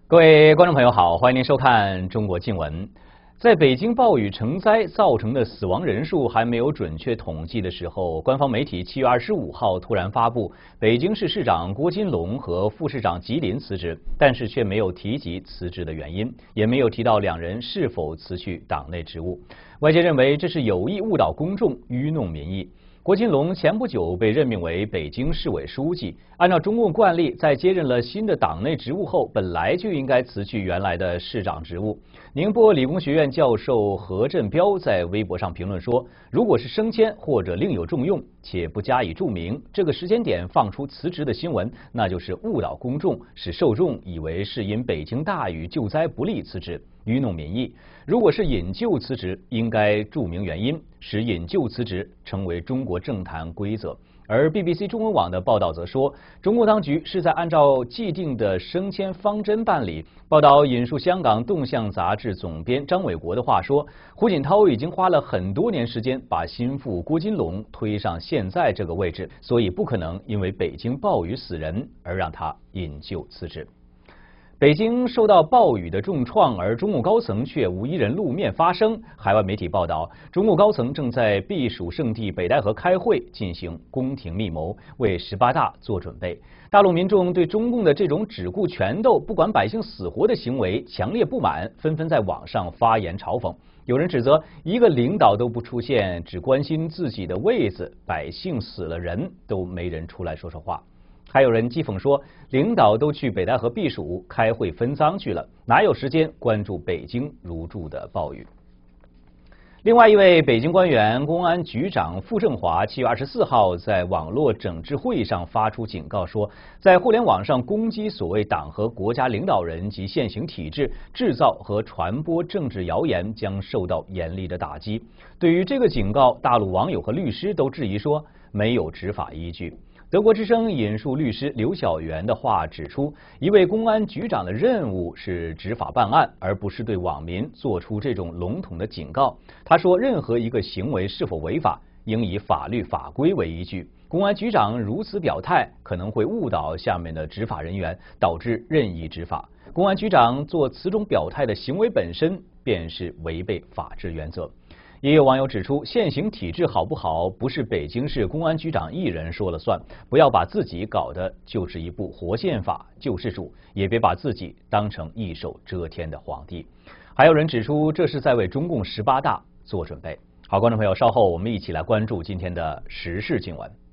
各位观众朋友好，欢迎您收看中国新闻。在北京暴雨成灾造成的死亡人数还没有准确统计的时候，官方媒体7月25号突然发布，北京市市长郭金龙和副市长吉林辞职，但是却没有提及辞职的原因，也没有提到两人是否辞去党内职务。外界认为这是有意误导公众，愚弄民意。郭金龙前不久被任命为北京市委书记，按照中共惯例，在接任了新的党内职务后，本来就应该辞去原来的市长职务。宁波理工学院教授何振彪在微博上评论说，如果是升迁或者另有重用，且不加以注明，这个时间点放出辞职的新闻，那就是误导公众，使受众以为是因北京大雨救灾不利辞职，愚弄民意。如果是引咎辞职，应该注明原因，使引咎辞职成为中国政坛规则。而 BBC 中文网的报道则说，中共当局是在按照既定的升迁方针办理。报道引述香港动向杂志总编张伟国的话说，胡锦涛已经花了很多年时间把心腹郭金龙推上现在这个位置，所以不可能因为北京暴雨死人而让他引咎辞职。北京受到暴雨的重创，而中共高层却无一人露面发声。海外媒体报道，中共高层正在避暑胜地北戴河开会，进行宫廷密谋，为18大做准备。大陆民众对中共的这种只顾权斗、不管百姓死活的行为强烈不满，纷纷在网上发言嘲讽。有人指责，一个领导都不出现，只关心自己的位子，百姓死了人都没人出来说说话。还有人讥讽说，领导都去北戴河避暑、开会分赃去了，哪有时间关注北京如注的暴雨？另外一位北京官员公安局长傅政华7月24号在网络整治会议上发出警告说，在互联网上攻击所谓党和国家领导人及现行体制，制造和传播政治谣言将受到严厉的打击。对于这个警告，大陆网友和律师都质疑说没有执法依据。德国之声引述律师刘晓元的话指出，一位公安局长的任务是执法办案，而不是对网民做出这种笼统的警告。他说，任何一个行为是否违法，应以法律法规为依据。公安局长如此表态，可能会误导下面的执法人员，导致任意执法。公安局长做此种表态的行为本身便是违背法治原则。也有网友指出，现行体制好不好，不是北京市公安局长一人说了算，不要把自己搞的就是一部活宪法救世主，也别把自己当成一手遮天的皇帝。还有人指出，这是在为中共18大做准备。好，观众朋友，稍后我们一起来关注今天的时事新闻。